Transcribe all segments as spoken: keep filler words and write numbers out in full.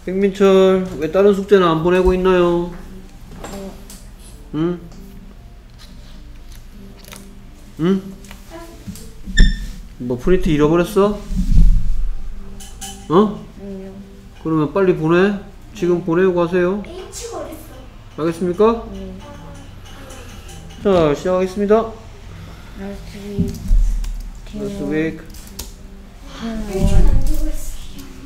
백민철, 왜 다른 숙제는 안 보내고 있나요? 어, 응? 응? 뭐 프린트 잃어버렸어? 어? 아니요. 그러면 빨리 보내. 지금 보내고 가세요. H가 어딨어? 알겠습니까? 네. 자, 시작하겠습니다. Last week, team Last one, week. team H는 one, 안 되고 있어.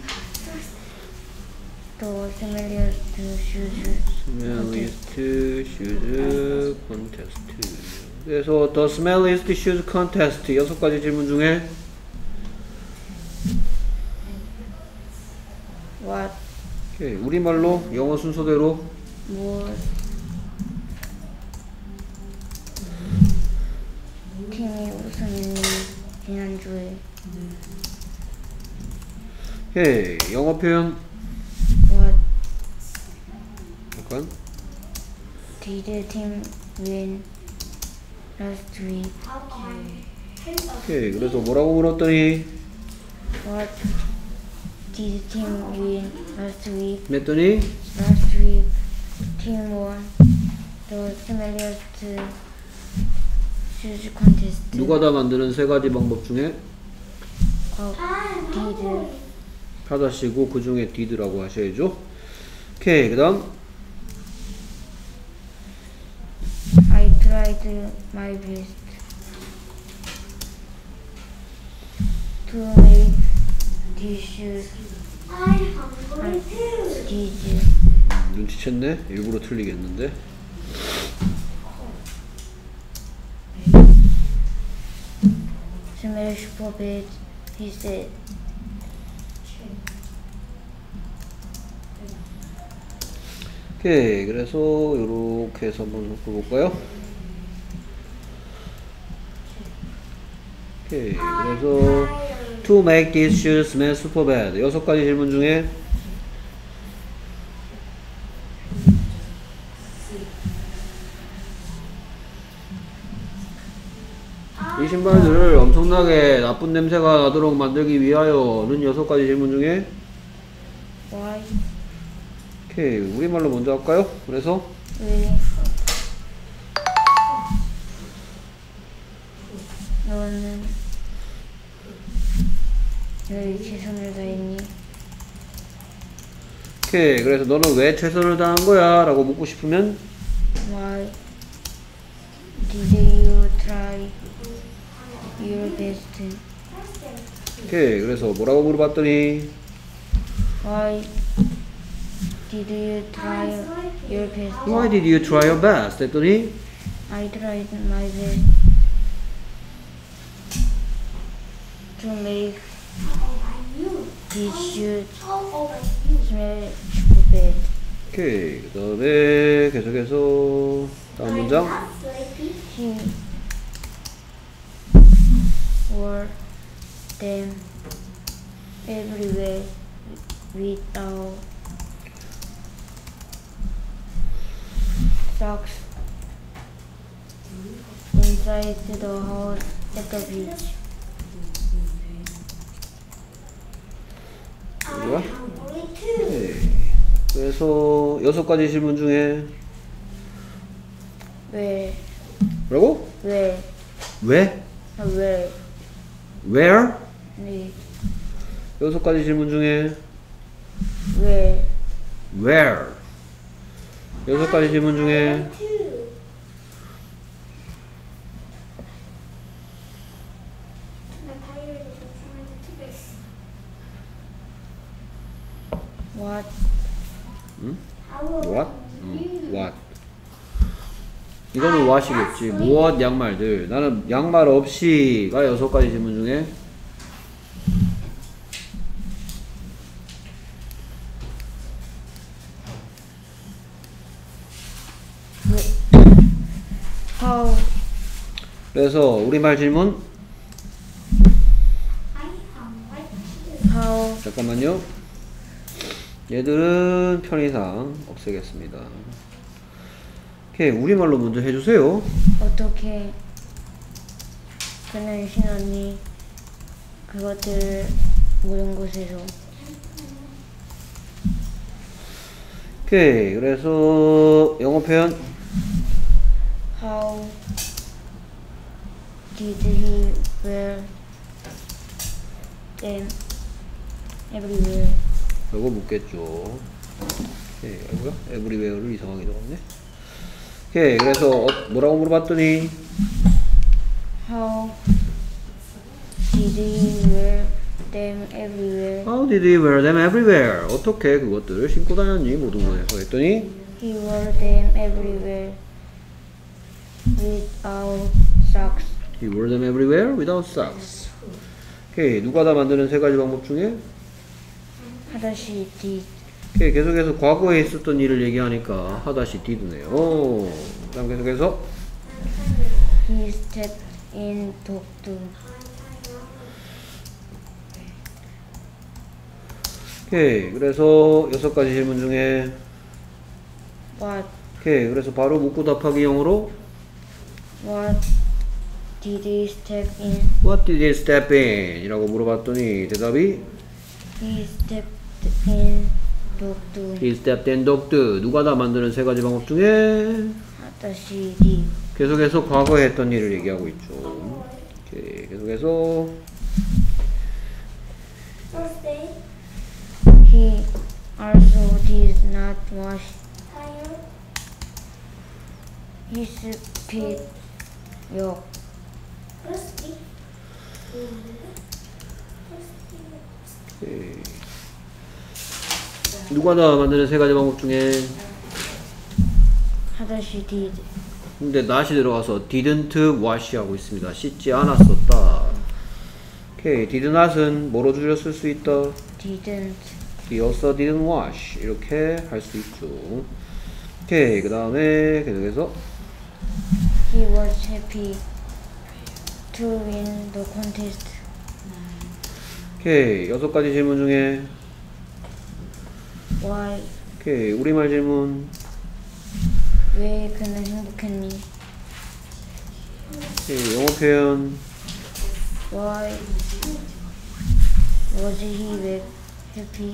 the similar to shoes. Smallest shoes contest. 그래서 the smallest shoes contest 여섯 가지 질문 중에 What 오케이, 우리말로 영어 순서대로 more 팀이 우승했니 지난주에? 오케이, 영어 표현 What 잠깐. did the team win last week? 오케이, 그래서 뭐라고 물었더니 What did the team win last week? 그랬더니 Last week, team won the smallest shoes contest. 누가 다 만드는 세 가지 방법 중에 어, did 하다시고 그 중에 did라고 하셔야죠. 오케이, 그 다음 I tried my best to make these shoes. I'm hungry too. Did 눈치챘네. 일부러 틀리겠는데. smell super bad? He said. 오케이, 그래서 요렇게 해서 한번 바꿔볼까요? 오케이, 그래서 to make these shoes smell super bad 여섯 가지 질문 중에 이 신발들을 엄청나게 나쁜 냄새가 나도록 만들기 위하여는 여섯 가지 질문 중에 Why? 오케이, 우리말로 먼저 할까요? 그래서 왜? 너는 왜 최선을 다했니? 오케이, 그래서 너는 왜 최선을 다한 거야? 라고 묻고 싶으면 Why did you try your best? 오케이, 그래서 뭐라고 물어봤더니 Why did you try your best? Why did you try your best? 했더니 I tried my best to make these shoes smell super bad. 오케이, 그 다음에 계속해서 다음 문장 He wore them everywhere without socks inside the house at the beach. 뭐야? 오케이, 그래서 여섯 가지 질문 중에 왜? 뭐라고? 왜? 왜? 아, 왜? Where? 네. 여섯 가지 질문 중에 왜? Where? 여섯 가지 질문 중에 What? 응? What? 응, what? 이거는 what이겠지. 무엇 양말들. 나는 양말 없이가 여섯 가지 질문 중에 How? 그래서 우리말 질문 How? 잠깐만요. 얘들은 편의상 없애겠습니다. 오케이, 우리말로 먼저 해주세요. 어떻게 그는 신었니? 그것들 모든 곳에서 오케이. 그래서 영어 표현. How did he wear them everywhere? 이거 묻겠죠. 오케이. 아이고야. 에브리웨어를 이상하게 적었네. 오케이. 그래서 어, 뭐라고 물어봤더니 How did he wear them everywhere? How did he wear them everywhere? 어떻게 그것들을 신고 다녔니? 모든 곳에서 했더니 He wore them everywhere without socks. He wore them everywhere without socks. 오케이. 누가 다 만드는 세 가지 방법 중에 하다시 did. 오케이. 계속해서 과거에 있었던 일을 얘기하니까 하다시 did네요. 그 다음 계속해서 He stepped in 독두. 오케이. 그래서 여섯 가지 질문 중에 What 오케이. 그래서 바로 묻고 답하기 영어로 What did he step in? What did he step in? 이라고 물어봤더니 대답이 He stepped in 독두. He stepped in 독드. 누가 다 만드는 세 가지 방법 중에 하다시 did. 계속해서 과거에 했던 일을 얘기하고 있죠. 오케이. 계속해서 First day, He also did not wash tire, his feet. 역. first day, 오케이. 누가 다 만드는 세 가지 방법 중에 하다시 did. 근데 not이 들어가서 didn't wash 하고 있습니다. 씻지 않았었다. 오케이. did not은 뭐로 줄였을 수 있다? didn't. He also didn't wash. 이렇게 할 수 있죠. 오케이. 그 다음에 계속해서 He was happy to win the contest. 오케이. 여섯 가지 질문 중에 Why? 오케이. 우리말 질문 왜 그는 행복했니? 오케이. 영어 표현 Why was he happy?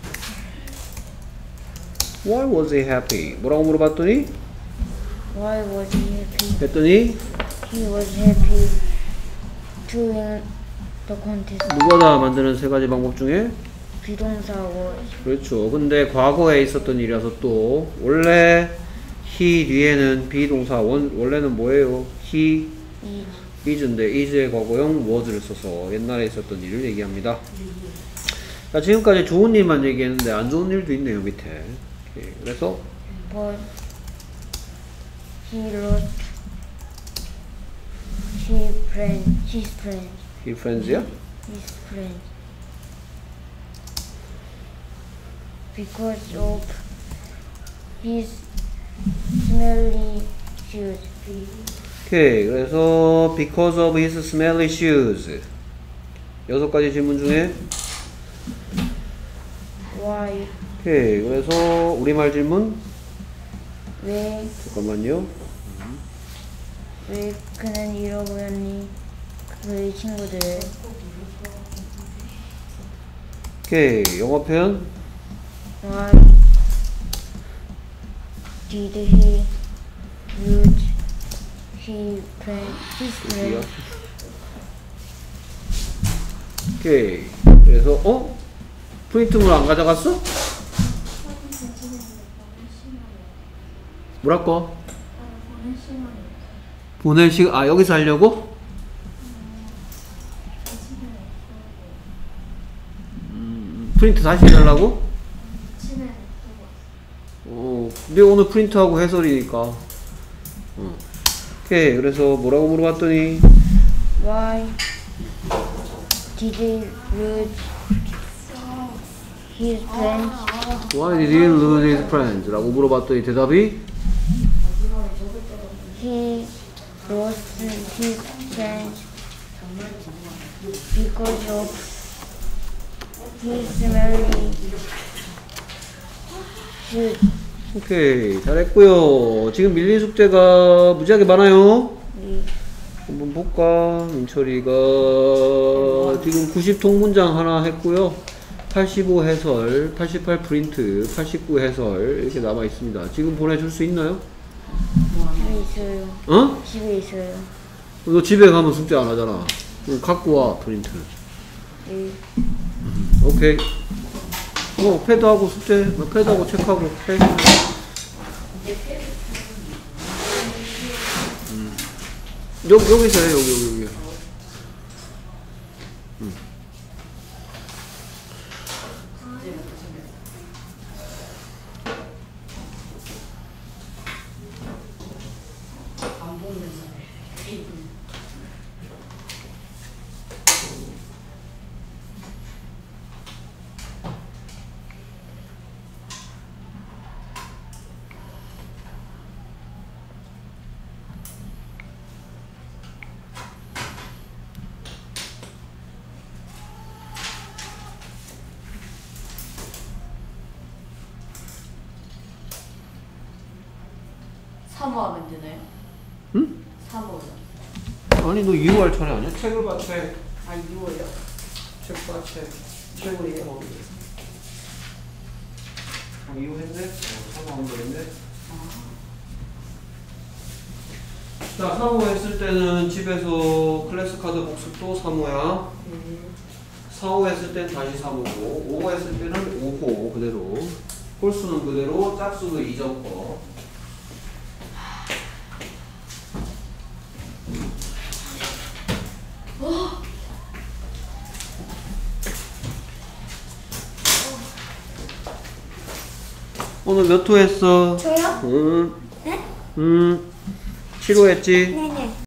Why was he happy? 뭐라고 물어봤더니 Why was he happy? 했더니 He was happy to win the contest. 누가 다 만드는 세 가지 방법 중에 비동사 was. 그렇죠. 근데 과거에 있었던 일이라서 또 원래 he 뒤에는 비동사 원, 원래는 뭐예요? he is. is인데 is의 과거형 was를 써서 옛날에 있었던 일을 얘기합니다. 자, 지금까지 좋은 일만 얘기했는데 안 좋은 일도 있네요 밑에. 오케이. 그래서 But he lost his friend. His friend. he friends야? His friend. Because of his smelly shoes. 오케이. 그래서 because of his smelly shoes. 여섯 가지 질문 중에 Why? 오케이. 그래서 우리말 질문 왜, 잠깐만요. 왜 그는 잃어버렸니? 그의 친구들을. 오케이. 영어 표현 Why did he lose his friend? His 여기요. friend? 오케이. 그래서 어? 프린트물 안 가져갔어? 뭐랄까? 보낼 시간, 아, 여기서 하려고? 음, 프린트 다시 해달라고? 어, 근데 오늘 프린트하고 해설이니까. 어. 오케이. 그래서 뭐라고 물어봤더니, Why did he lose his friends? Why did he lose his friends? 라고 물어봤더니 대답이, He lost his friends because of his smelly shoes. 오케이. 잘했고요. 지금 밀린 숙제가 무지하게 많아요. 이 한번 볼까? 민철이가 지금 구십 통 문장 하나 했고요. 팔십오 해설, 팔십팔 프린트, 팔십구 해설 이렇게 남아 있습니다. 지금 보내줄 수 있나요? 집에 있어요. 어? 집에 있어요. 너 집에 가면 숙제 안 하잖아. 그럼 갖고 와 프린트. 네. 오케이. 어 패드하고 숙제, 패드하고 책하고 해. 음. 여기 여기서 해 여기 여기 여기. 음. 사모하면 되나요? 응? 사모요. 아니 너 이유할 차례 아니야? 책을 봐 책. 아 이거요? 책 봐 책. 책을 이해 먹는 어, 이유했네? 어, 사모한 거 했네? 자, 사모했을 때는 집에서 클래스 카드 복습도 사모야. 사호 했을 땐 다시 사모고, 오호 했을 때는 오호 그대로. 홀수는 그대로, 짝수는 이전 거. 오늘 몇 호 했어? 저요? 응. 네? 응. 칠 호 했지? 네네.